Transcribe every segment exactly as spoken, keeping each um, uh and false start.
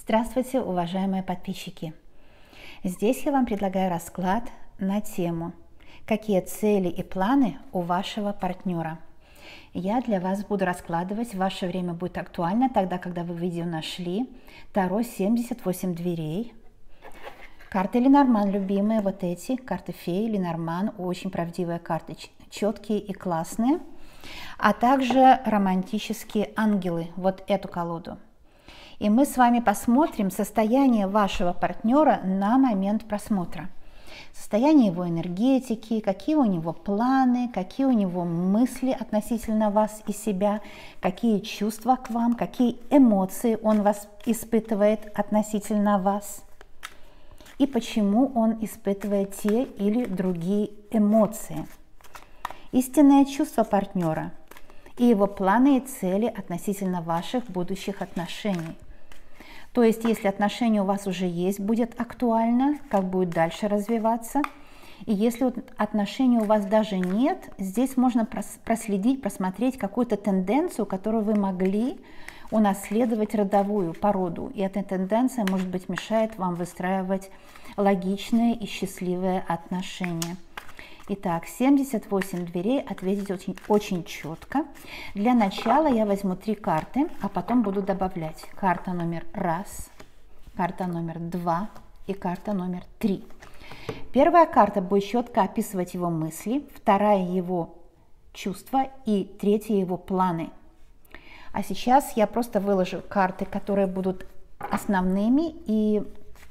Здравствуйте, уважаемые подписчики! Здесь я вам предлагаю расклад на тему «Какие цели и планы у вашего партнера?». Я для вас буду раскладывать, ваше время будет актуально тогда, когда вы видео нашли. Таро семьдесят восемь дверей. Карты Ленорман любимые, вот эти, карты феи, Ленорман, очень правдивые карты, четкие и классные. А также романтические ангелы, вот эту колоду. И мы с вами посмотрим состояние вашего партнера на момент просмотра. Состояние его энергетики, какие у него планы, какие у него мысли относительно вас и себя, какие чувства к вам, какие эмоции он вас испытывает относительно вас. И почему он испытывает те или другие эмоции. Истинное чувство партнера и его планы и цели относительно ваших будущих отношений. То есть, если отношения у вас уже есть, будет актуально, как будет дальше развиваться. И если вот отношений у вас даже нет, здесь можно проследить, просмотреть какую-то тенденцию, которую вы могли унаследовать родовую породу. И эта тенденция, может быть, мешает вам выстраивать логичные и счастливые отношения. Итак, семьдесят восемь дверей, ответить очень, очень четко. Для начала я возьму три карты, а потом буду добавлять. Карта номер раз, карта номер два и карта номер три. Первая карта будет четко описывать его мысли, вторая его чувства и третья его планы. А сейчас я просто выложу карты, которые будут основными, и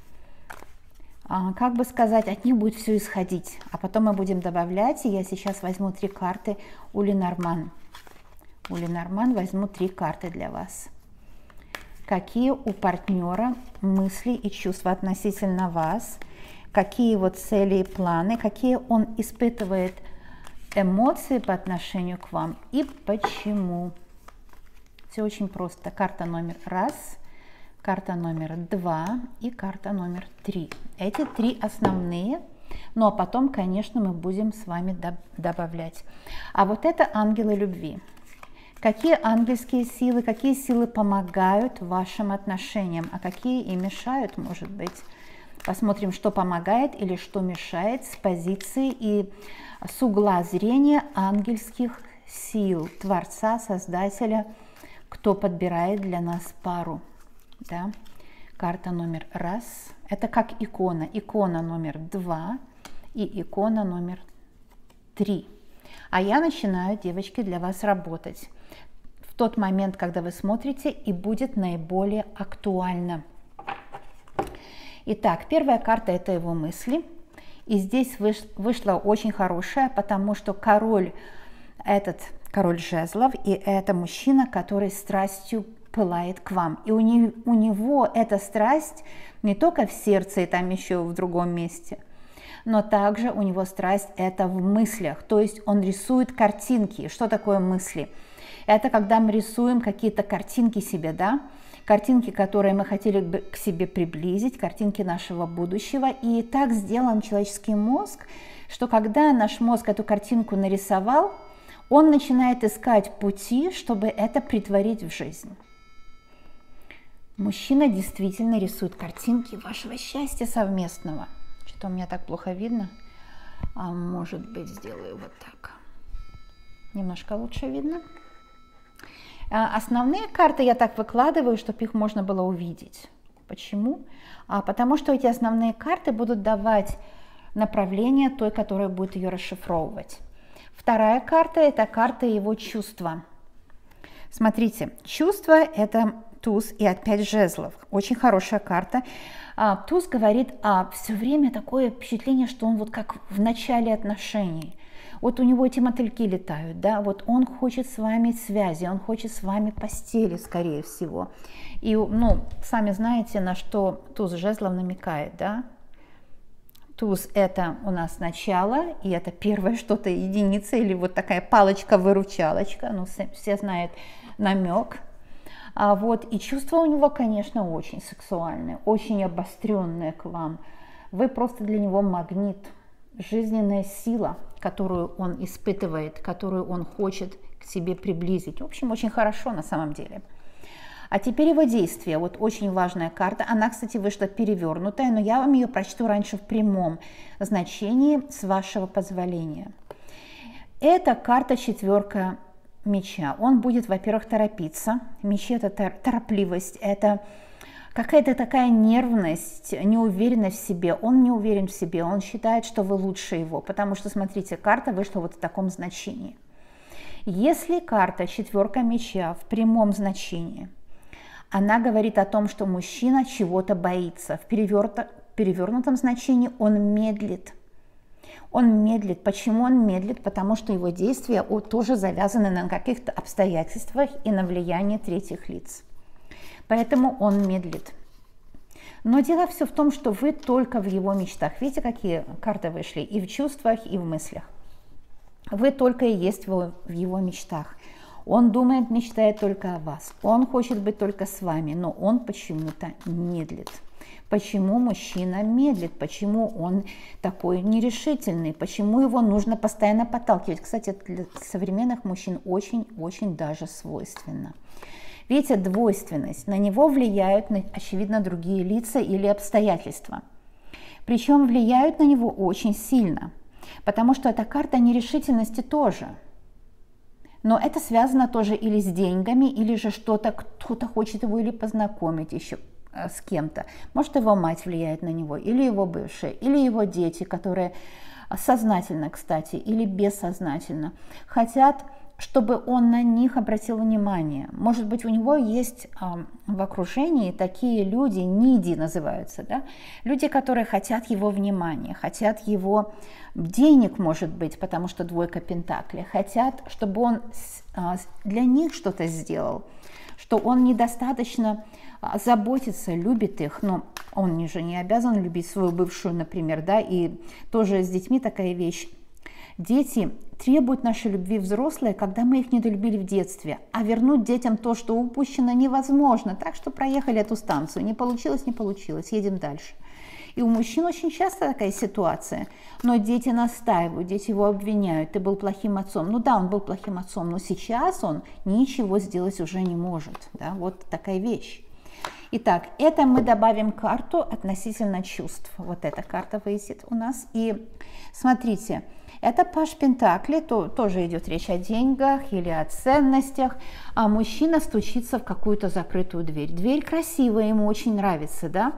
как бы сказать, от них будет все исходить, а потом мы будем добавлять, и я сейчас возьму три карты у Ленорман. У Ленорман возьму три карты для вас. Какие у партнера мысли и чувства относительно вас, какие его цели и планы, какие он испытывает эмоции по отношению к вам и почему. Все очень просто. Карта номер раз, карта номер два и карта номер три. Эти три основные, ну а потом, конечно, мы будем с вами добавлять. А вот это ангелы любви. Какие ангельские силы, какие силы помогают вашим отношениям, а какие и мешают, может быть. Посмотрим, что помогает или что мешает с позиции и с угла зрения ангельских сил, Творца, Создателя, кто подбирает для нас пару. Да? Карта номер раз, это как икона, икона номер два и икона номер три. А я начинаю, девочки, для вас работать в тот момент, когда вы смотрите, и будет наиболее актуально. Итак, первая карта – это его мысли. И здесь выш, вышла очень хорошая, потому что король, этот король жезлов, и это мужчина, который страстью пылает к вам. И у, не, у него эта страсть не только в сердце и там еще в другом месте, но также у него страсть это в мыслях. То есть он рисует картинки. Что такое мысли? Это когда мы рисуем какие-то картинки себе, да? Картинки, которые мы хотели бы к себе приблизить, картинки нашего будущего. И так сделан человеческий мозг, что когда наш мозг эту картинку нарисовал, он начинает искать пути, чтобы это претворить в жизнь. Мужчина действительно рисует картинки вашего счастья совместного. Что-то у меня так плохо видно. А может быть, сделаю вот так. Немножко лучше видно. А основные карты я так выкладываю, чтобы их можно было увидеть. Почему? А потому что эти основные карты будут давать направление той, которая будет ее расшифровывать. Вторая карта – это карта его чувства. Смотрите, чувство – это туз и опять жезлов. Очень хорошая карта. А, туз говорит, а все время такое впечатление, что он вот как в начале отношений. Вот у него эти мотыльки летают, да, вот он хочет с вами связи, он хочет с вами постели, скорее всего. И, ну, сами знаете, на что туз жезлов намекает, да. Туз – это у нас начало, и это первое что-то единица, или вот такая палочка-выручалочка, ну, все знают намек. А вот, и чувства у него, конечно, очень сексуальные, очень обостренные к вам. Вы просто для него магнит, жизненная сила, которую он испытывает, которую он хочет к себе приблизить. В общем, очень хорошо на самом деле. А теперь его действие. Вот очень важная карта. Она, кстати, вышла перевернутая, но я вам ее прочту раньше в прямом значении, с вашего позволения. Это карта четверка меча. Он будет, во-первых, торопиться. Мечи – это торопливость, это какая-то такая нервность, неуверенность в себе. Он не уверен в себе, он считает, что вы лучше его, потому что, смотрите, карта вышла вот в таком значении. Если карта четверка меча в прямом значении, она говорит о том, что мужчина чего-то боится. В перевернутом значении он медлит. Он медлит. Почему он медлит? Потому что его действия тоже завязаны на каких-то обстоятельствах и на влияние третьих лиц. Поэтому он медлит. Но дело все в том, что вы только в его мечтах. Видите, какие карты вышли? И в чувствах, и в мыслях. Вы только и есть в его мечтах. Он думает, мечтает только о вас. Он хочет быть только с вами, но он почему-то медлит. Почему мужчина медлит? Почему он такой нерешительный? Почему его нужно постоянно подталкивать? Кстати, это для современных мужчин очень-очень даже свойственно. Видите, двойственность. На него влияют, очевидно, другие лица или обстоятельства. Причем влияют на него очень сильно, потому что эта карта нерешительности тоже. Но это связано тоже или с деньгами, или же что-то, кто-то хочет его или познакомить еще с кем-то. Может, его мать влияет на него, или его бывшие, или его дети, которые сознательно, кстати, или бессознательно хотят, чтобы он на них обратил внимание. Может быть, у него есть э, в окружении такие люди, ниди называются, да? Люди, которые хотят его внимания, хотят его денег, может быть, потому что двойка пентаклей, хотят, чтобы он э, для них что-то сделал, что он недостаточно заботится, любит их, но он же не обязан любить свою бывшую, например, да, и тоже с детьми такая вещь. Дети требуют нашей любви взрослые, когда мы их недолюбили в детстве, а вернуть детям то, что упущено, невозможно. Так что проехали эту станцию, не получилось, не получилось, едем дальше. И у мужчин очень часто такая ситуация, но дети настаивают, дети его обвиняют, ты был плохим отцом. Ну да, он был плохим отцом, но сейчас он ничего сделать уже не может. Да? Вот такая вещь. Итак, это мы добавим карту относительно чувств. Вот эта карта выйдет у нас. И смотрите, это паж пентаклей, то, тоже идет речь о деньгах или о ценностях, а мужчина стучится в какую-то закрытую дверь. Дверь красивая, ему очень нравится, да?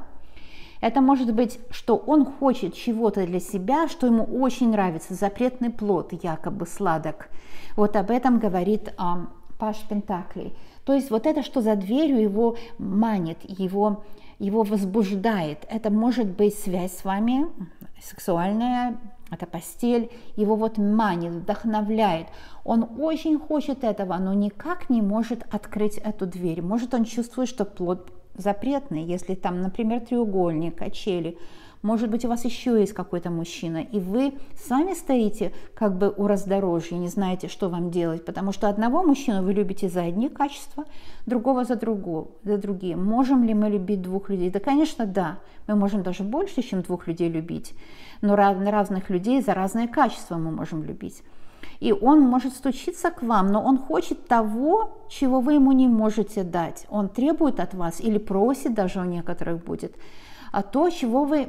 Это может быть, что он хочет чего-то для себя, что ему очень нравится, запретный плод, якобы сладок. Вот об этом говорит а, паж пентаклей. То есть вот это, что за дверью его манит, его, его возбуждает. Это может быть связь с вами, сексуальная, это постель, его вот манит, вдохновляет. Он очень хочет этого, но никак не может открыть эту дверь. Может, он чувствует, что плод запретный, если там, например, треугольник, качели. Может быть, у вас еще есть какой-то мужчина, и вы сами стоите как бы у раздорожья, не знаете, что вам делать, потому что одного мужчину вы любите за одни качества, другого за, другого, за другие. Можем ли мы любить двух людей? Да, конечно, да. Мы можем даже больше, чем двух людей любить, но разных людей за разные качества мы можем любить. И он может стучиться к вам, но он хочет того, чего вы ему не можете дать. Он требует от вас или просит, даже у некоторых будет, а то, чего вы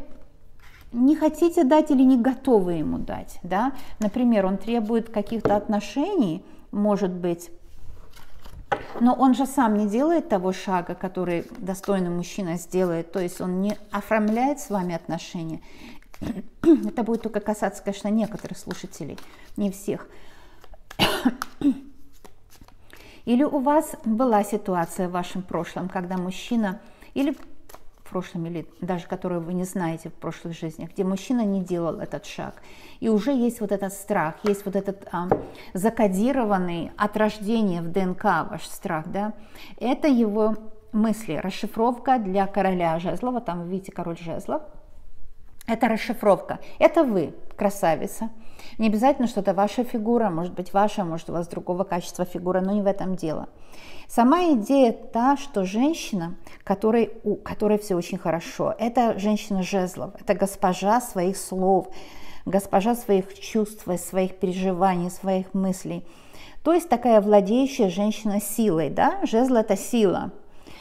не хотите дать или не готовы ему дать. Да? Например, он требует каких-то отношений, может быть, но он же сам не делает того шага, который достойный мужчина сделает, то есть он не оформляет с вами отношения. Это будет только касаться, конечно, некоторых слушателей, не всех. Или у вас была ситуация в вашем прошлом, когда мужчина, или в прошлом, или даже которую вы не знаете в прошлых жизнях, где мужчина не делал этот шаг, и уже есть вот этот страх, есть вот этот а, закодированный от рождения в ДНК ваш страх, да, это его мысли, расшифровка для короля жезлов, там вы видите король жезлов. Это расшифровка. Это вы, красавица. Не обязательно, что это ваша фигура, может быть ваша, может у вас другого качества фигура, но не в этом дело. Сама идея та, что женщина, которой, у которой все очень хорошо, это женщина жезлов, это госпожа своих слов, госпожа своих чувств, своих переживаний, своих мыслей. То есть такая владеющая женщина силой, да? Жезл – это сила.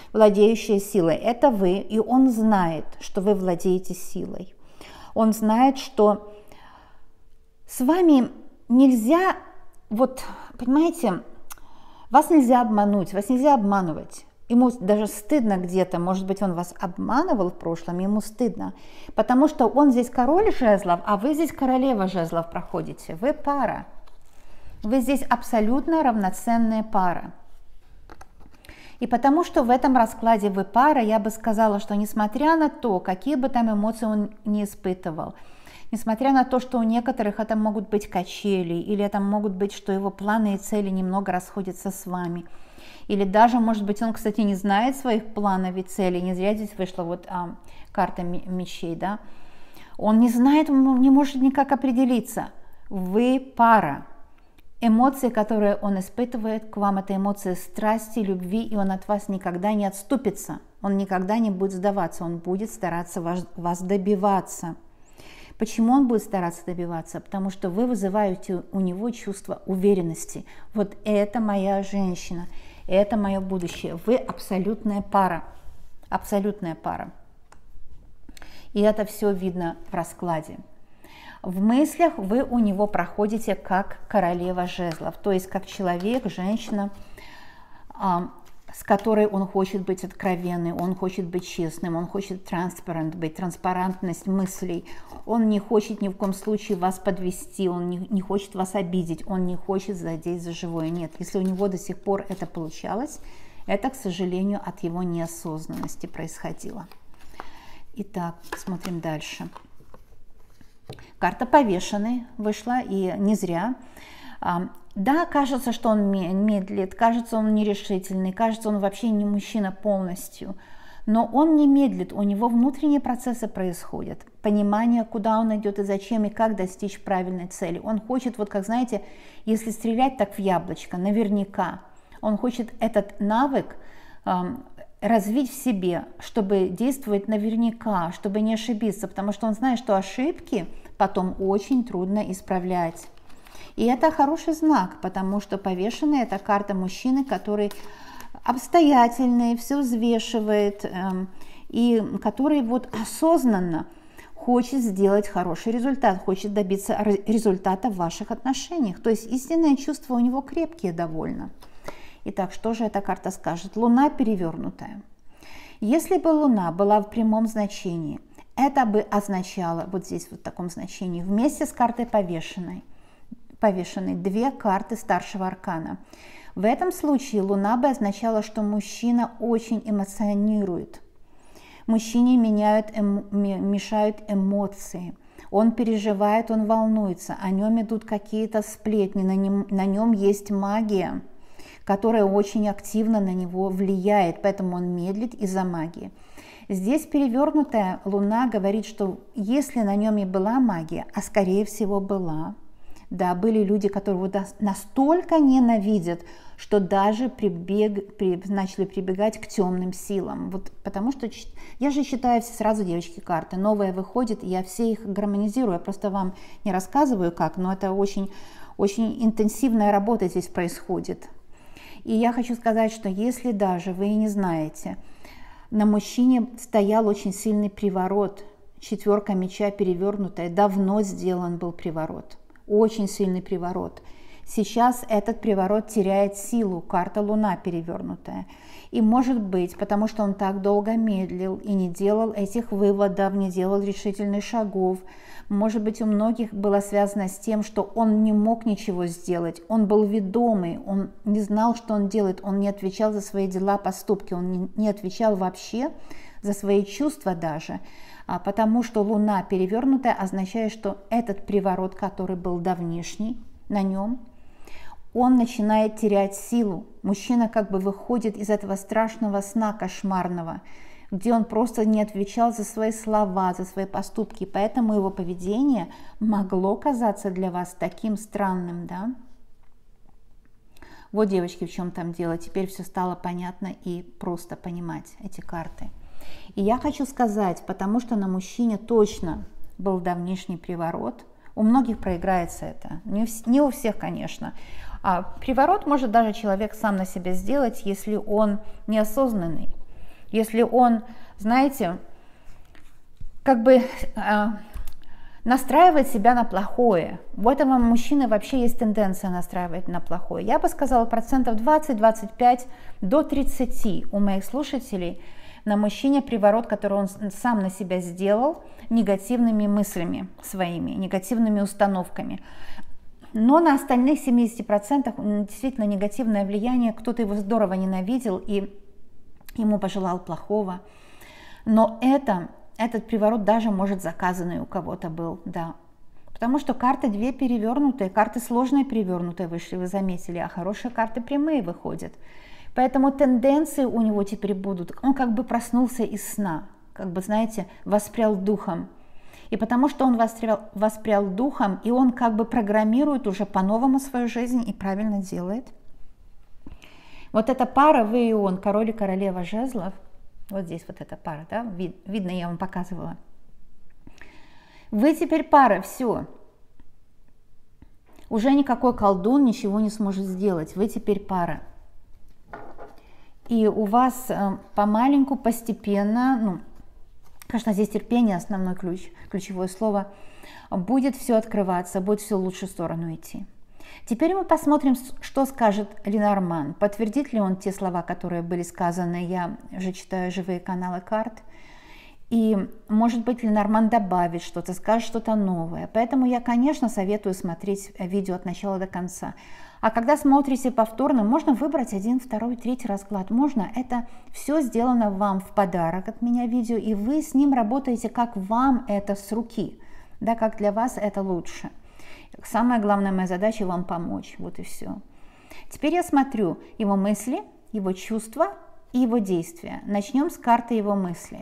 владеющая силой. Это вы, и он знает, что вы владеете силой. Он знает, что с вами нельзя, вот, понимаете, вас нельзя обмануть, вас нельзя обманывать. Ему даже стыдно где-то, может быть, он вас обманывал в прошлом, ему стыдно, потому что он здесь король жезлов, а вы здесь королева жезлов проходите. Вы пара. Вы здесь абсолютно равноценная пара. И потому что в этом раскладе вы пара, я бы сказала, что несмотря на то, какие бы там эмоции он не испытывал, несмотря на то, что у некоторых это могут быть качели, или это могут быть, что его планы и цели немного расходятся с вами, или даже, может быть, он, кстати, не знает своих планов и целей, не зря здесь вышла вот а, карта мечей, да, он не знает, он не может никак определиться. Вы пара. Эмоции, которые он испытывает к вам, это эмоции страсти, любви, и он от вас никогда не отступится, он никогда не будет сдаваться, он будет стараться вас, вас добиваться. Почему он будет стараться добиваться? Потому что вы вызываете у него чувство уверенности. Вот это моя женщина, это мое будущее. Вы абсолютная пара, абсолютная пара. И это все видно в раскладе. В мыслях вы у него проходите как королева жезлов, то есть как человек, женщина, с которой он хочет быть откровенным, он хочет быть честным, он хочет транспарант быть, транспарантность мыслей. Он не хочет ни в коем случае вас подвести, он не, не хочет вас обидеть, он не хочет задеть за живое. Нет, если у него до сих пор это получалось, это, к сожалению, от его неосознанности происходило. Итак, смотрим дальше. Карта повешенный вышла, и не зря. Да, кажется, что он медлит, кажется, он нерешительный, кажется, он вообще не мужчина полностью. Но он не медлит, у него внутренние процессы происходят. Понимание, куда он идет и зачем, и как достичь правильной цели. Он хочет, вот как знаете, если стрелять так в яблочко, наверняка. Он хочет этот навык эм, развить в себе, чтобы действовать наверняка, чтобы не ошибиться, потому что он знает, что ошибки потом очень трудно исправлять. И это хороший знак, потому что повешенный – это карта мужчины, который обстоятельный, все взвешивает, э, и который вот осознанно хочет сделать хороший результат, хочет добиться результата в ваших отношениях. То есть истинные чувства у него крепкие довольно. Итак, что же эта карта скажет? Луна перевернутая. Если бы Луна была в прямом значении, это бы означало, вот здесь вот в таком значении, вместе с картой повешенной, повешенной две карты старшего аркана. В этом случае Луна бы означала, что мужчина очень эмоционирует. Мужчине меняют, эм, мешают эмоции. Он переживает, он волнуется, о нем идут какие-то сплетни, на нем, на нем есть магия, которая очень активно на него влияет, поэтому он медлит из-за магии. Здесь перевернутая Луна говорит, что если на нем и была магия, а скорее всего была, да, были люди, которые вот настолько ненавидят, что даже прибег, при, начали прибегать к темным силам. Вот, потому что я же считаю все сразу, девочки, карты. Новая выходит, я все их гармонизирую. Я просто вам не рассказываю как, но это очень, очень интенсивная работа здесь происходит. И я хочу сказать, что если даже вы и не знаете, на мужчине стоял очень сильный приворот, четверка меча перевернутая, давно сделан был приворот. Очень сильный приворот. Сейчас этот приворот теряет силу, карта Луна перевернутая. И может быть, потому что он так долго медлил и не делал этих выводов, не делал решительных шагов, может быть, у многих было связано с тем, что он не мог ничего сделать, он был ведомый, он не знал, что он делает, он не отвечал за свои дела, поступки, он не отвечал вообще за свои чувства даже. Потому что Луна перевернутая означает, что этот приворот, который был давнишний на нем, он начинает терять силу. Мужчина как бы выходит из этого страшного сна кошмарного, где он просто не отвечал за свои слова, за свои поступки. Поэтому его поведение могло казаться для вас таким странным, да? Вот, девочки, в чем там дело. Теперь все стало понятно и просто понимать эти карты. И я хочу сказать, потому что на мужчине точно был давнишний приворот, у многих проиграется это, не, не у всех, конечно. А приворот может даже человек сам на себя сделать, если он неосознанный. Если он, знаете, как бы э, настраивает себя на плохое. У этого мужчины вообще есть тенденция настраивать на плохое. Я бы сказала, процентов двадцать-двадцать пять до тридцати у моих слушателей на мужчине приворот, который он сам на себя сделал негативными мыслями своими, негативными установками. Но на остальных семидесяти процентах действительно негативное влияние, кто-то его здорово ненавидел и ему пожелал плохого. Но это, этот приворот даже, может, заказанный у кого-то был, да. Потому что карты две перевернутые, карты сложные перевернутые вышли, вы заметили, а хорошие карты прямые выходят. Поэтому тенденции у него теперь будут, он как бы проснулся из сна, как бы, знаете, воспрял духом. И потому что он воспрял, воспрял духом, и он как бы программирует уже по-новому свою жизнь и правильно делает. Вот эта пара, вы и он, король и королева жезлов, вот здесь вот эта пара, да, вид, видно, я вам показывала. Вы теперь пара, все. Уже никакой колдун ничего не сможет сделать, вы теперь пара. И у вас помаленьку, постепенно, ну, конечно, здесь терпение, основной ключ, ключевое слово, будет все открываться, будет все в лучшую сторону идти. Теперь мы посмотрим, что скажет Ленорман. Подтвердит ли он те слова, которые были сказаны? Я же читаю живые каналы карт. И, может быть, Ленорман добавит что-то, скажет что-то новое. Поэтому я, конечно, советую смотреть видео от начала до конца. А когда смотрите повторно, можно выбрать один, второй, третий расклад. Можно. Это все сделано вам в подарок от меня видео, и вы с ним работаете, как вам это с руки. Да, как для вас это лучше. Самая главная моя задача вам помочь. Вот и все. Теперь я смотрю его мысли, его чувства и его действия. Начнем с карты его мыслей.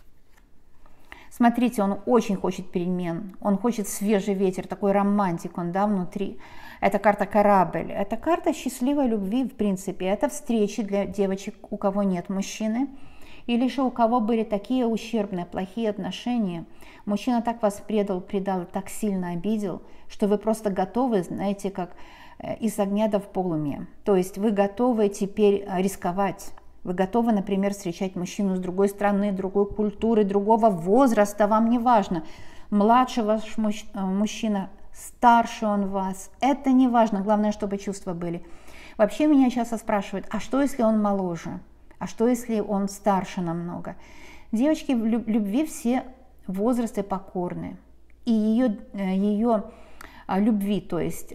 Смотрите, он очень хочет перемен, он хочет свежий ветер, такой романтик, он, да, внутри. Это карта корабль, это карта счастливой любви, в принципе. Это встречи для девочек, у кого нет мужчины, или же у кого были такие ущербные, плохие отношения. Мужчина так вас предал, предал, так сильно обидел, что вы просто готовы, знаете, как из огня до в полумя. То есть вы готовы теперь рисковать. Вы готовы, например, встречать мужчину с другой страны, другой культуры, другого возраста, вам не важно. Младше ваш мужчина, старше он вас, это не важно, главное, чтобы чувства были. Вообще меня часто спрашивают, а что, если он моложе? А что, если он старше намного? Девочки, в любви все возрасты покорны. И ее, ее любви, то есть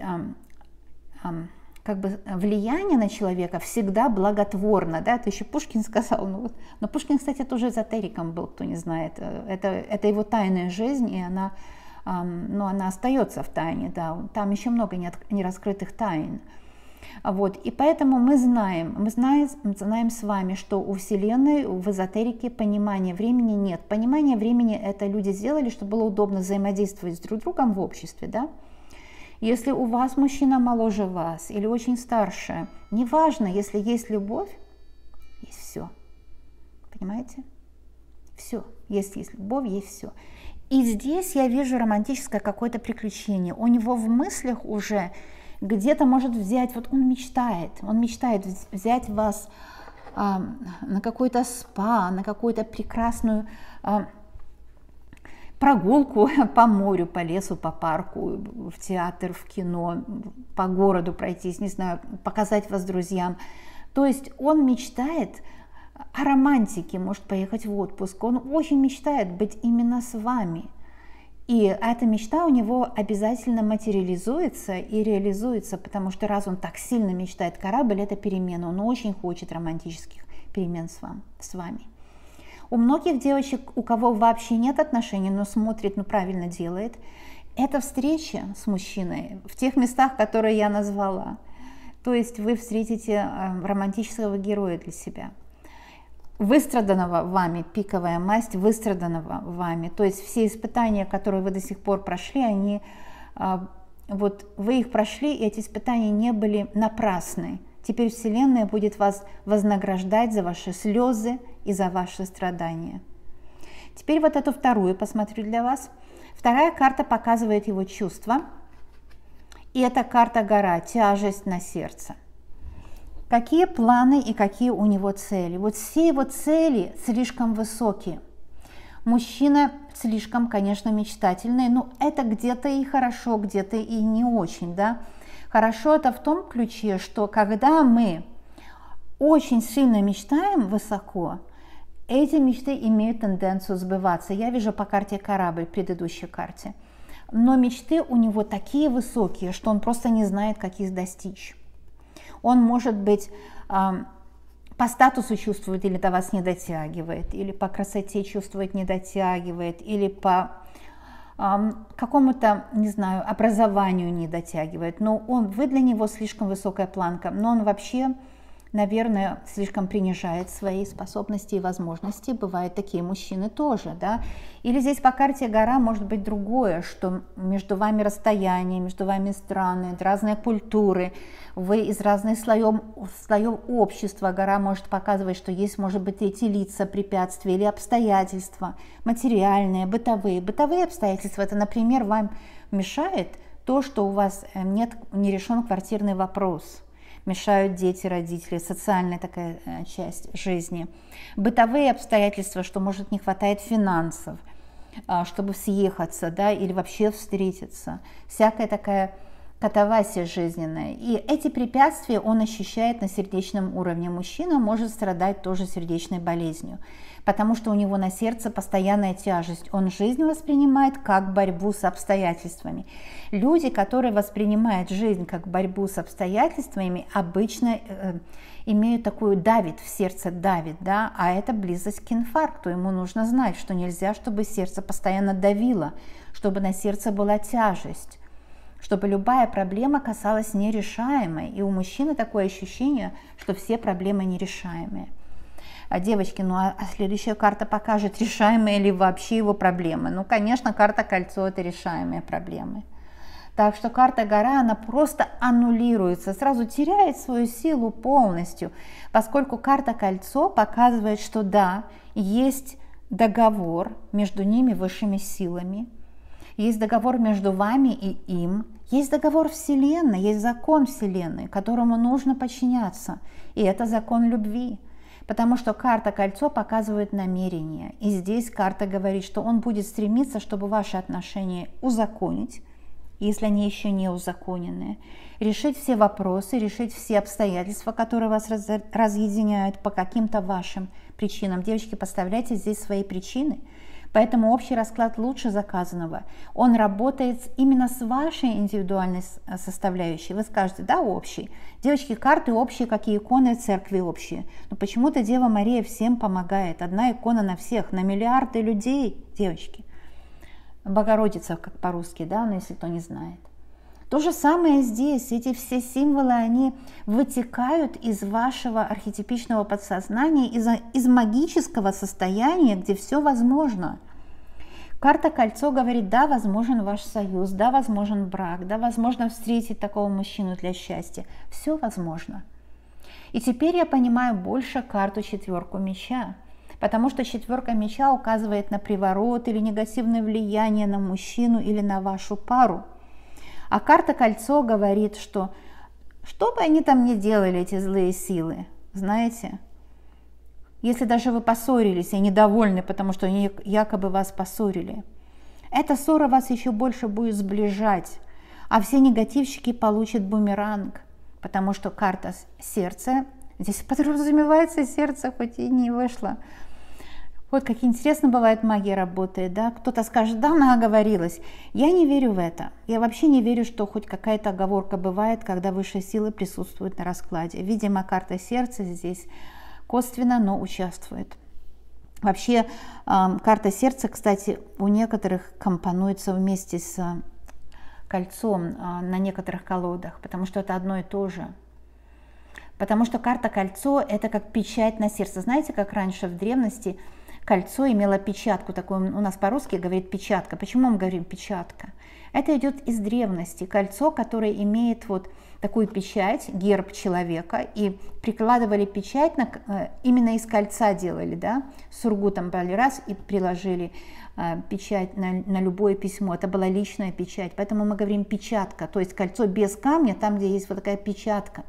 как бы влияние на человека всегда благотворно, да, это еще Пушкин сказал, ну, но Пушкин, кстати, тоже эзотериком был, кто не знает, это, это его тайная жизнь, и она, ну, она остается в тайне, да, там еще много нераскрытых тайн, вот, и поэтому мы знаем, мы знаем, знаем с вами, что у Вселенной, в эзотерике понимания времени нет, понимание времени это люди сделали, чтобы было удобно взаимодействовать с друг другом в обществе, да. Если у вас мужчина моложе вас или очень старше, неважно, если есть любовь, есть все. Понимаете? Все. Если есть любовь, есть все. И здесь я вижу романтическое какое-то приключение. У него в мыслях уже где-то может взять, вот он мечтает, он мечтает взять вас а, на какой-то спа, на какую-то прекрасную а, прогулку по морю, по лесу, по парку, в театр, в кино, по городу пройтись, не знаю, показать вас друзьям. То есть он мечтает о романтике, может поехать в отпуск, он очень мечтает быть именно с вами. И эта мечта у него обязательно материализуется и реализуется, потому что раз он так сильно мечтает корабль, это перемена, он очень хочет романтических перемен с, вам, с вами. У многих девочек, у кого вообще нет отношений, но смотрит, но правильно делает, это встреча с мужчиной в тех местах, которые я назвала. То есть вы встретите романтического героя для себя. Выстраданного вами, пиковая масть выстраданного вами. То есть все испытания, которые вы до сих пор прошли, они, вот вы их прошли, и эти испытания не были напрасны. Теперь Вселенная будет вас вознаграждать за ваши слезы и за ваши страдания. Теперь вот эту вторую посмотрю для вас. Вторая карта показывает его чувства. И это карта гора, тяжесть на сердце. Какие планы и какие у него цели? Вот все его цели слишком высокие. Мужчина слишком, конечно, мечтательный, но это где-то и хорошо, где-то и не очень, да. Хорошо это в том ключе, что когда мы очень сильно мечтаем высоко, эти мечты имеют тенденцию сбываться. Я вижу по карте корабль, предыдущей карте. Но мечты у него такие высокие, что он просто не знает, как их достичь. Он, может быть, по статусу чувствует или до вас не дотягивает, или по красоте чувствует не дотягивает, или по какому-то, не знаю, образованию не дотягивает. Но он, вы для него слишком высокая планка, но он вообще, наверное, слишком принижает свои способности и возможности. Бывают такие мужчины тоже, да. Или здесь по карте гора может быть другое, что между вами расстояние, между вами страны, разные культуры, вы из разных слоев, слоев общества. Гора может показывать, что есть, может быть, эти лица, препятствия или обстоятельства, материальные, бытовые. Бытовые обстоятельства, это, например, вам мешает то, что у вас нет, не решен квартирный вопрос. Мешают дети, родители, социальная такая часть жизни. Бытовые обстоятельства, что, может, не хватает финансов, чтобы съехаться, да, или вообще встретиться. Всякая такая катавасия жизненная. И эти препятствия он ощущает на сердечном уровне. Мужчина может страдать тоже сердечной болезнью, потому что у него на сердце постоянная тяжесть. Он жизнь воспринимает как борьбу с обстоятельствами. Люди, которые воспринимают жизнь как борьбу с обстоятельствами, обычно э, имеют такую давит, в сердце давит, да, а это близость к инфаркту. Ему нужно знать, что нельзя, чтобы сердце постоянно давило, чтобы на сердце была тяжесть, чтобы любая проблема касалась нерешаемой. И у мужчины такое ощущение, что все проблемы нерешаемые. А девочки, ну а следующая карта покажет, решаемые ли вообще его проблемы. Ну, конечно, карта кольцо – это решаемые проблемы. Так что карта гора, она просто аннулируется, сразу теряет свою силу полностью, поскольку карта кольцо показывает, что да, есть договор между ними высшими силами, есть договор между вами и им, есть договор Вселенной, есть закон Вселенной, которому нужно подчиняться, и это закон любви. Потому что карта кольцо показывает намерение. И здесь карта говорит, что он будет стремиться, чтобы ваши отношения узаконить, если они еще не узаконены, решить все вопросы, решить все обстоятельства, которые вас раз, разъединяют по каким-то вашим причинам. Девочки, поставляйте здесь свои причины. Поэтому общий расклад лучше заказанного. Он работает именно с вашей индивидуальной составляющей. Вы скажете, да, общий. Девочки, карты общие, как и иконы церкви общие. Но почему-то Дева Мария всем помогает. Одна икона на всех, на миллиарды людей, девочки. Богородица, как по-русски, да, но если кто не знает. То же самое здесь. Эти все символы, они вытекают из вашего архетипичного подсознания, из, из магического состояния, где все возможно. Карта кольцо говорит, да, возможен ваш союз, да, возможен брак, да, возможно встретить такого мужчину для счастья. Все возможно. И теперь я понимаю больше карту четверку меча, потому что четверка меча указывает на приворот или негативное влияние на мужчину или на вашу пару. А карта кольцо говорит, что что бы они там ни делали, эти злые силы, знаете, если даже вы поссорились и недовольны, потому что они якобы вас поссорили, эта ссора вас еще больше будет сближать, а все негативщики получат бумеранг, потому что карта сердца, здесь подразумевается сердце, хоть и не вышло. Вот как интересно бывает магия работает, да, кто-то скажет, да, она оговорилась. Я не верю в это, я вообще не верю, что хоть какая-то оговорка бывает, когда высшие силы присутствуют на раскладе. Видимо, карта сердца здесь косвенно, но участвует. Вообще, карта сердца, кстати, у некоторых компонуется вместе с кольцом на некоторых колодах, потому что это одно и то же. Потому что карта кольцо – это как печать на сердце. Знаете, как раньше в древности кольцо имело печатку, такую, у нас по-русски говорит печатка. Почему мы говорим печатка? Это идет из древности. Кольцо, которое имеет вот такую печать, герб человека, и прикладывали печать, на, именно из кольца делали, да, сургутом брали раз и приложили э, печать на, на любое письмо. Это была личная печать, поэтому мы говорим печатка, то есть кольцо без камня, там, где есть вот такая печатка.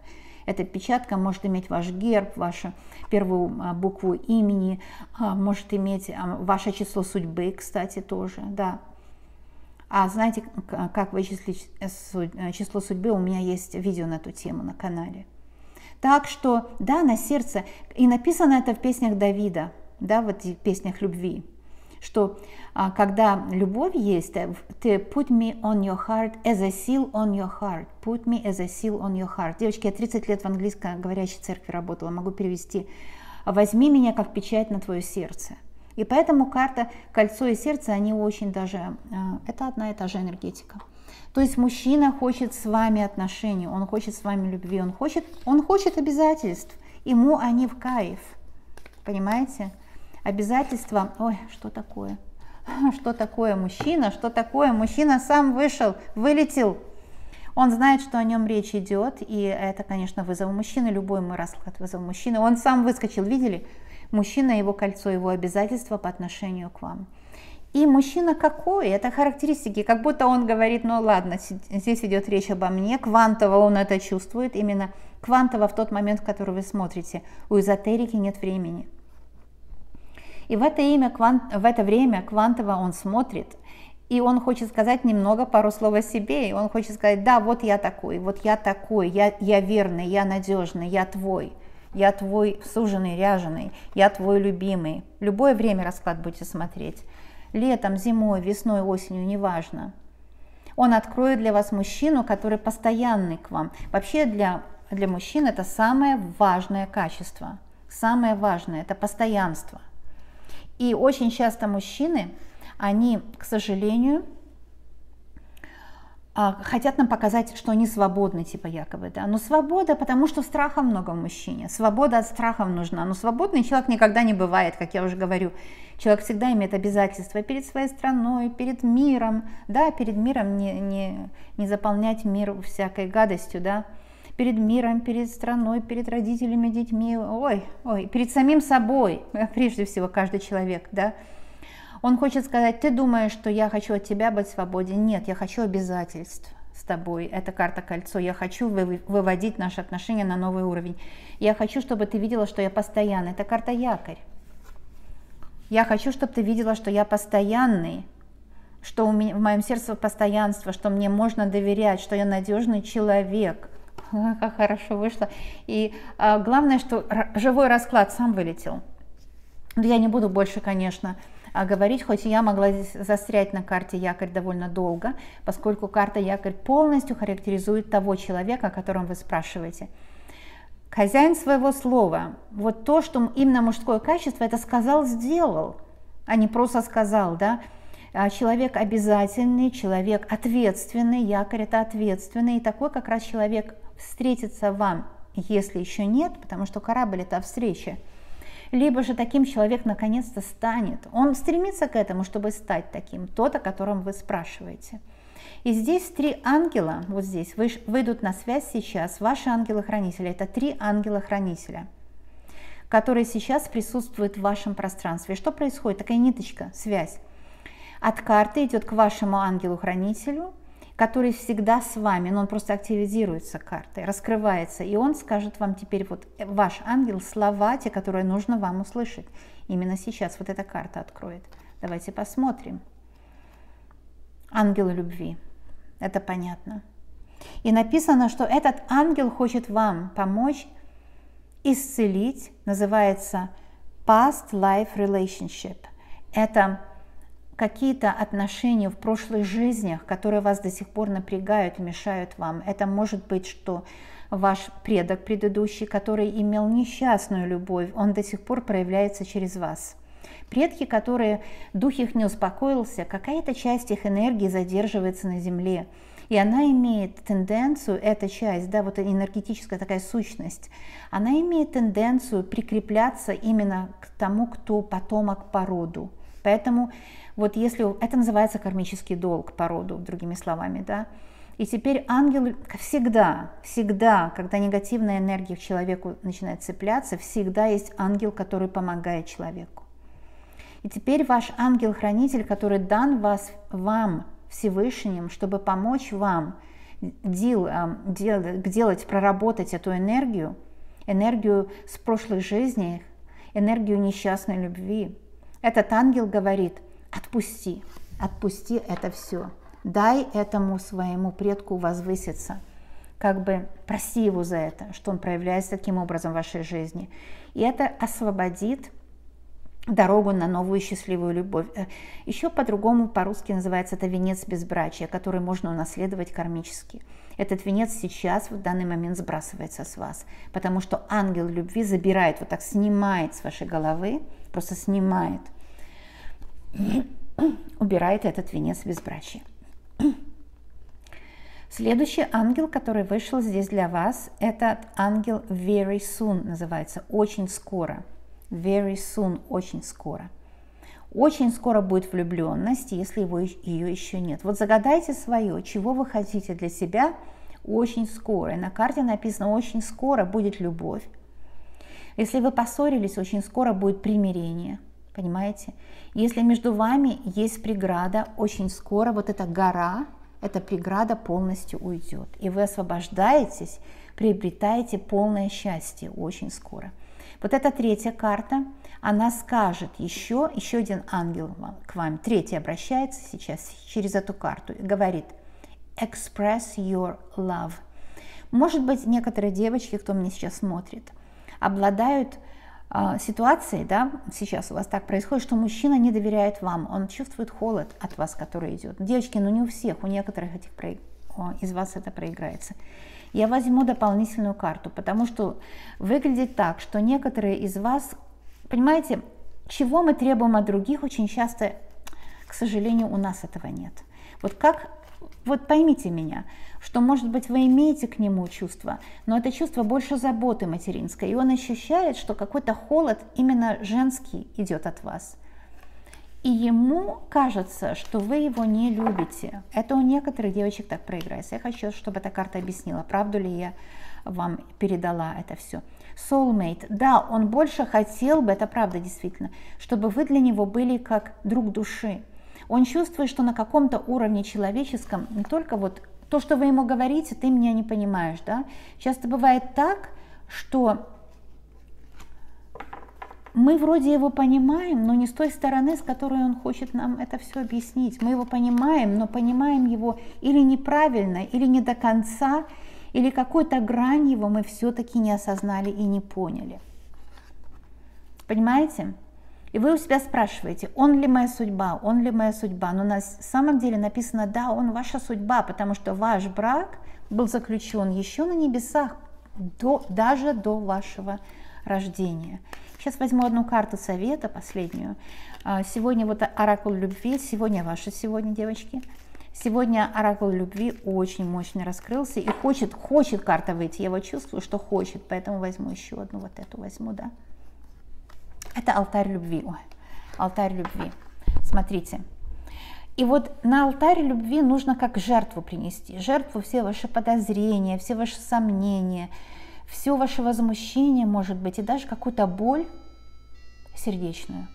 Эта печатка может иметь ваш герб, вашу первую букву имени, может иметь ваше число судьбы, кстати, тоже, да. А знаете, как вычислить число судьбы? У меня есть видео на эту тему на канале. Так что, да, на сердце. И написано это в песнях Давида, да, в этих песнях любви, что а, когда любовь есть, ты put me on your heart as a seal on your heart. Put me as a seal on your heart. Девочки, я тридцать лет в английско-говорящей церкви работала, могу перевести. Возьми меня как печать на твое сердце. И поэтому карта кольцо и сердце, они очень даже, это одна и та же энергетика. То есть мужчина хочет с вами отношений, он хочет с вами любви, он хочет, он хочет обязательств, ему они в кайф, понимаете? Обязательства, ой, что такое? Что такое мужчина? Что такое? Мужчина сам вышел, вылетел. Он знает, что о нем речь идет, и это, конечно, вызов мужчины, любой мой расклад вызов мужчины. Он сам выскочил, видели? Мужчина, его кольцо, его обязательства по отношению к вам. И мужчина какой? Это характеристики, как будто он говорит, ну ладно, здесь идет речь обо мне, квантово он это чувствует, именно квантово в тот момент, в который вы смотрите. У эзотерики нет времени. И в это, имя, в это время квантово он смотрит, и он хочет сказать немного, пару слов о себе, и он хочет сказать, да, вот я такой, вот я такой, я, я верный, я надежный, я твой. Я твой суженый, ряженый, я твой любимый. Любое время расклад будете смотреть. Летом, зимой, весной, осенью, неважно. Он откроет для вас мужчину, который постоянный к вам. Вообще для, для мужчин это самое важное качество. Самое важное – это постоянство. И очень часто мужчины, они, к сожалению, хотят нам показать, что они свободны, типа якобы, да. Но свобода, потому что страха много в мужчине. Свобода от страхов нужна. Но свободный человек никогда не бывает, как я уже говорю. Человек всегда имеет обязательства перед своей страной, перед миром, да, перед миром не, не, не заполнять мир всякой гадостью, да. Перед миром, перед страной, перед родителями, детьми, ой, ой, перед самим собой, прежде всего, каждый человек, да. Он хочет сказать, ты думаешь, что я хочу от тебя быть свободен? Нет, я хочу обязательств с тобой. Это карта кольцо. Я хочу выводить наши отношения на новый уровень. Я хочу, чтобы ты видела, что я постоянный. Это карта якорь. Я хочу, чтобы ты видела, что я постоянный, что у меня, в моем сердце постоянство, что мне можно доверять, что я надежный человек. Как хорошо вышло. И а, главное, что живой расклад сам вылетел. Я не буду больше, конечно, говорить, хоть я могла здесь застрять на карте якорь довольно долго, поскольку карта якорь полностью характеризует того человека, о котором вы спрашиваете. Хозяин своего слова, вот то, что именно мужское качество, это сказал, сделал, а не просто сказал, да. Человек обязательный, человек ответственный, якорь это ответственный, и такой как раз человек встретится вам, если еще нет, потому что корабль это встреча. Либо же таким человек наконец-то станет. Он стремится к этому, чтобы стать таким, тот, о котором вы спрашиваете. И здесь три ангела, вот здесь, выйдут на связь сейчас, ваши ангелы-хранители. Это три ангела-хранителя, которые сейчас присутствуют в вашем пространстве. И что происходит? Такая ниточка, связь. От карты идет к вашему ангелу-хранителю, который всегда с вами, но он просто активизируется картой, раскрывается, и он скажет вам теперь, вот ваш ангел, слова, те, которые нужно вам услышать. Именно сейчас вот эта карта откроет. Давайте посмотрим. Ангел любви. Это понятно. И написано, что этот ангел хочет вам помочь исцелить, называется Past Life Relationship. Это какие-то отношения в прошлых жизнях, которые вас до сих пор напрягают, мешают вам. Это может быть, что ваш предок предыдущий, который имел несчастную любовь, он до сих пор проявляется через вас. Предки, которые, дух их не успокоился, какая-то часть их энергии задерживается на земле. И она имеет тенденцию, эта часть, да, вот энергетическая такая сущность, она имеет тенденцию прикрепляться именно к тому, кто потомок по роду. Поэтому вот если, это называется кармический долг по роду, другими словами, да. И теперь ангел всегда, всегда, когда негативная энергия к человеку начинает цепляться, всегда есть ангел, который помогает человеку. И теперь ваш ангел-хранитель, который дан вас, вам, Всевышним, чтобы помочь вам дел, делать, проработать эту энергию, энергию с прошлых жизней, энергию несчастной любви. Этот ангел говорит: отпусти, отпусти это все, дай этому своему предку возвыситься, как бы прости его за это, что он проявляется таким образом в вашей жизни. И это освободит дорогу на новую счастливую любовь. Еще по-другому, по-русски называется это венец безбрачия, который можно унаследовать кармически. Этот венец сейчас, в данный момент, сбрасывается с вас, потому что ангел любви забирает, вот так снимает с вашей головы, просто снимает, убирает этот венец безбрачия. Следующий ангел, который вышел здесь для вас, этот ангел very soon называется, очень скоро. Very soon, очень скоро. Очень скоро будет влюбленность, если его, ее еще нет. Вот загадайте свое, чего вы хотите для себя очень скоро. И на карте написано: очень скоро будет любовь. Если вы поссорились, очень скоро будет примирение. Понимаете? Если между вами есть преграда, очень скоро вот эта гора, эта преграда полностью уйдет. И вы освобождаетесь, приобретаете полное счастье очень скоро. Вот эта третья карта, она скажет еще, еще один ангел к вам, третий обращается сейчас через эту карту и говорит: express your love. Может быть, некоторые девочки, кто меня сейчас смотрит, обладают э, ситуацией, да, сейчас у вас так происходит, что мужчина не доверяет вам, он чувствует холод от вас, который идет. Девочки, ну не у всех, у некоторых этих про... из вас это проиграется. Я возьму дополнительную карту, потому что выглядит так, что некоторые из вас, понимаете, чего мы требуем от других, очень часто, к сожалению, у нас этого нет. Вот как, вот поймите меня, что, может быть, вы имеете к нему чувство, но это чувство больше заботы материнской, и он ощущает, что какой-то холод именно женский идет от вас. И ему кажется, что вы его не любите. Это у некоторых девочек так проиграется. Я хочу, чтобы эта карта объяснила, правду ли я вам передала это все. Soulmate. Да, он больше хотел бы, это правда действительно, чтобы вы для него были как друг души. Он чувствует, что на каком-то уровне человеческом, не только вот то, что вы ему говорите, ты меня не понимаешь, да? Часто бывает так, что мы вроде его понимаем, но не с той стороны, с которой он хочет нам это все объяснить. Мы его понимаем, но понимаем его или неправильно, или не до конца, или какую-то грань его мы все-таки не осознали и не поняли. Понимаете? И вы у себя спрашиваете: он ли моя судьба, он ли моя судьба? Но на самом деле написано: да, он ваша судьба, потому что ваш брак был заключен еще на небесах, до, даже до вашего рождения. Сейчас возьму одну карту совета, последнюю. Сегодня вот оракул любви, сегодня ваша, сегодня, девочки. Сегодня оракул любви очень мощно раскрылся и хочет, хочет карта выйти, я его чувствую, что хочет, поэтому возьму еще одну, вот эту возьму, да. Это алтарь любви, ой, алтарь любви, смотрите. И вот на алтарь любви нужно как жертву принести, жертву все ваши подозрения, все ваши сомнения, все ваше возмущение, может быть, и даже какую-то боль сердечную.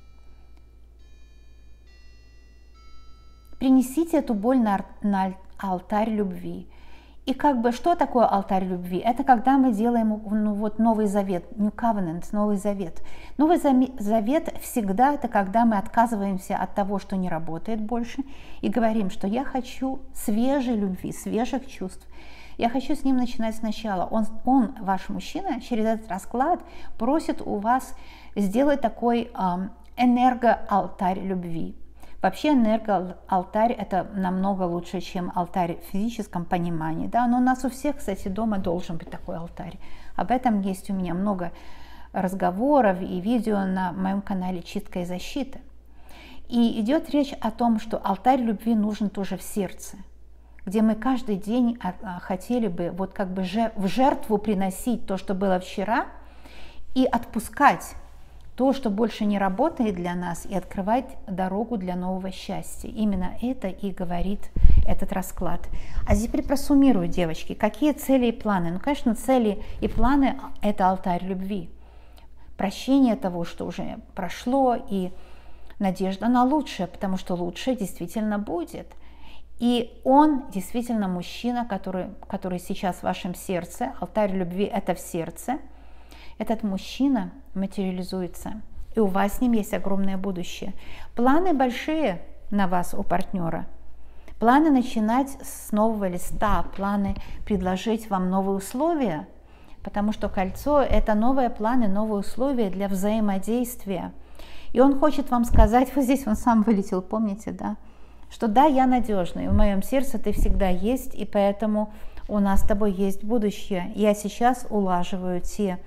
Принесите эту боль на, на алтарь любви. И как бы, что такое алтарь любви? Это когда мы делаем ну, вот Новый Завет, New Covenant, Новый Завет. Новый Завет всегда это когда мы отказываемся от того, что не работает больше, и говорим, что я хочу свежей любви, свежих чувств. Я хочу с ним начинать сначала. Он, он, ваш мужчина, через этот расклад просит у вас сделать такой эм, энергоалтарь любви. Вообще энергоалтарь это намного лучше, чем алтарь в физическом понимании. Да? Но у нас у всех, кстати, дома должен быть такой алтарь. Об этом есть у меня много разговоров и видео на моем канале «Чистка и защита». И идет речь о том, что алтарь любви нужен тоже в сердце, где мы каждый день хотели бы вот как бы в жертву приносить то, что было вчера, и отпускать то, что больше не работает для нас, и открывать дорогу для нового счастья. Именно это и говорит этот расклад. А теперь просуммирую, девочки, какие цели и планы. Ну, конечно, цели и планы – это алтарь любви. Прощение того, что уже прошло, и надежда на лучшее, потому что лучшее действительно будет. И он действительно мужчина, который, который сейчас в вашем сердце, алтарь любви – это в сердце. Этот мужчина материализуется, и у вас с ним есть огромное будущее. Планы большие на вас у партнера. Планы начинать с нового листа, планы предложить вам новые условия, потому что кольцо – это новые планы, новые условия для взаимодействия. И он хочет вам сказать, вот здесь он сам вылетел, помните, да? Что да, я надежный, в моем сердце ты всегда есть, и поэтому у нас с тобой есть будущее. Я сейчас улаживаю те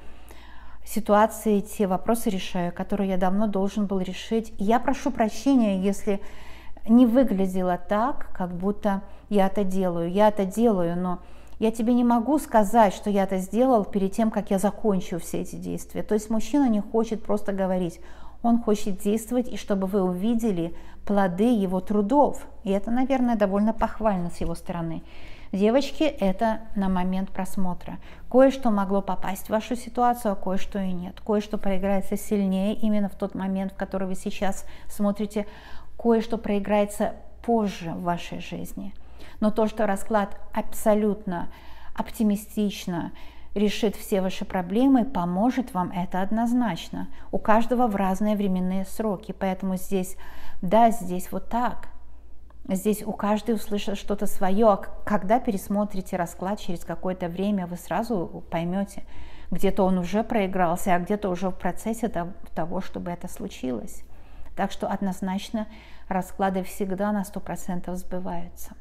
ситуации, те вопросы решаю, которые я давно должен был решить. Я прошу прощения, если не выглядело так, как будто я это делаю. Я это делаю, но я тебе не могу сказать, что я это сделал перед тем, как я закончу все эти действия. То есть мужчина не хочет просто говорить. Он хочет действовать, и чтобы вы увидели плоды его трудов. И это, наверное, довольно похвально с его стороны. Девочки, это на момент просмотра. Кое-что могло попасть в вашу ситуацию, а кое-что и нет. Кое-что проиграется сильнее именно в тот момент, в который вы сейчас смотрите. Кое-что проиграется позже в вашей жизни. Но то, что расклад абсолютно оптимистично решит все ваши проблемы, поможет вам, это однозначно. У каждого в разные временные сроки, поэтому здесь, да, здесь вот так. Здесь у каждого услышит что-то свое. А когда пересмотрите расклад через какое-то время, вы сразу поймете, где-то он уже проигрался, а где-то уже в процессе того, чтобы это случилось. Так что однозначно расклады всегда на сто процентов сбываются.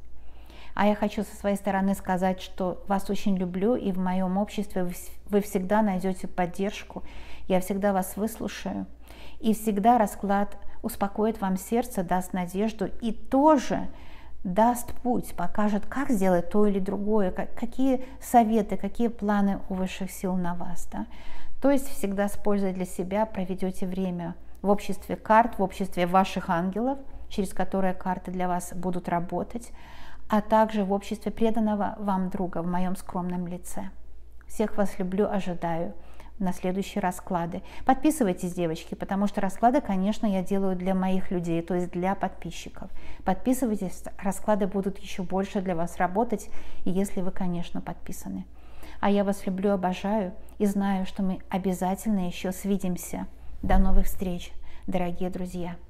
А я хочу со своей стороны сказать, что вас очень люблю, и в моем обществе вы, вы всегда найдете поддержку. Я всегда вас выслушаю. И всегда расклад успокоит вам сердце, даст надежду и тоже даст путь, покажет, как сделать то или другое, как, какие советы, какие планы у высших сил на вас. Да? То есть всегда с пользой для себя проведете время в обществе карт, в обществе ваших ангелов, через которые карты для вас будут работать, а также в обществе преданного вам друга в моем скромном лице. Всех вас люблю, ожидаю на следующие расклады. Подписывайтесь, девочки, потому что расклады, конечно, я делаю для моих людей, то есть для подписчиков. Подписывайтесь, расклады будут еще больше для вас работать, если вы, конечно, подписаны. А я вас люблю, обожаю и знаю, что мы обязательно еще свидимся. До новых встреч, дорогие друзья!